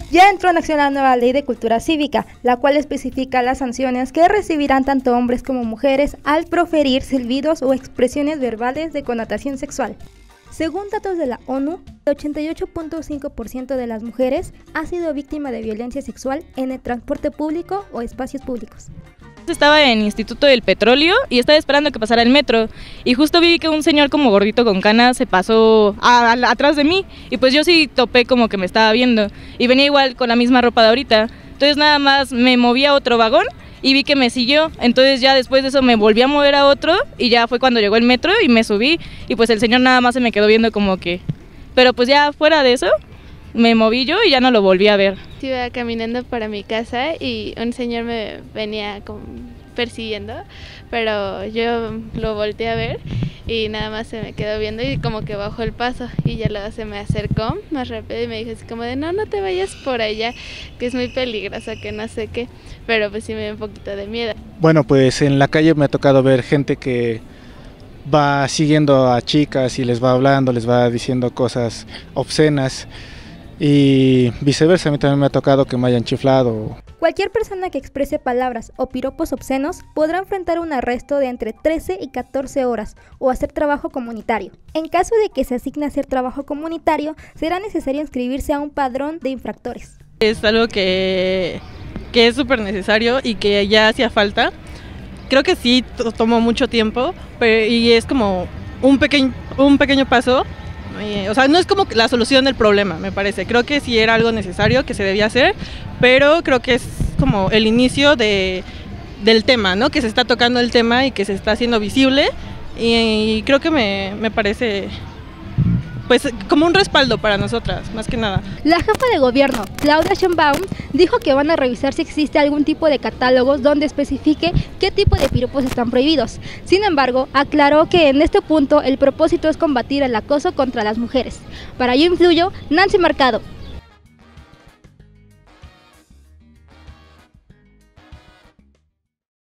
Ya entró en acción la nueva Ley de Cultura Cívica, la cual especifica las sanciones que recibirán tanto hombres como mujeres al proferir silbidos o expresiones verbales de connotación sexual. Según datos de la ONU, el 88.5% de las mujeres ha sido víctima de violencia sexual en el transporte público o espacios públicos. Estaba en Instituto del Petróleo y estaba esperando que pasara el metro y justo vi que un señor como gordito con canas se pasó atrás de mí y pues yo sí topé como que me estaba viendo y venía igual con la misma ropa de ahorita, entonces nada más me moví a otro vagón y vi que me siguió, entonces ya después de eso me volví a mover a otro y ya fue cuando llegó el metro y me subí y pues el señor nada más se me quedó viendo como que, pero pues ya fuera de eso me moví yo y ya no lo volví a ver. Iba caminando para mi casa y un señor me venía como persiguiendo, pero yo lo volteé a ver y nada más se me quedó viendo y como que bajó el paso y ya luego se me acercó más rápido y me dijo así como de no te vayas por allá, que es muy peligroso, que no sé qué, pero pues sí me dio un poquito de miedo. Bueno, pues en la calle me ha tocado ver gente que va siguiendo a chicas y les va hablando, les va diciendo cosas obscenas y viceversa, a mí también me ha tocado que me hayan chiflado. Cualquier persona que exprese palabras o piropos obscenos podrá enfrentar un arresto de entre 13 y 14 horas o hacer trabajo comunitario. En caso de que se asigne hacer trabajo comunitario, será necesario inscribirse a un padrón de infractores. Es algo que es súper necesario y que ya hacía falta. Creo que sí tomó mucho tiempo y es como un pequeño paso. O sea, no es como la solución del problema, me parece. Creo que sí era algo necesario que se debía hacer, pero creo que es como el inicio del tema, ¿no? Que se está tocando el tema y que se está haciendo visible y creo que me parece pues como un respaldo para nosotras, más que nada. La jefa de gobierno, Claudia Sheinbaum, dijo que van a revisar si existe algún tipo de catálogos donde especifique qué tipo de piropos están prohibidos. Sin embargo, aclaró que en este punto el propósito es combatir el acoso contra las mujeres. Para Yo Influyo, Nancy Mercado.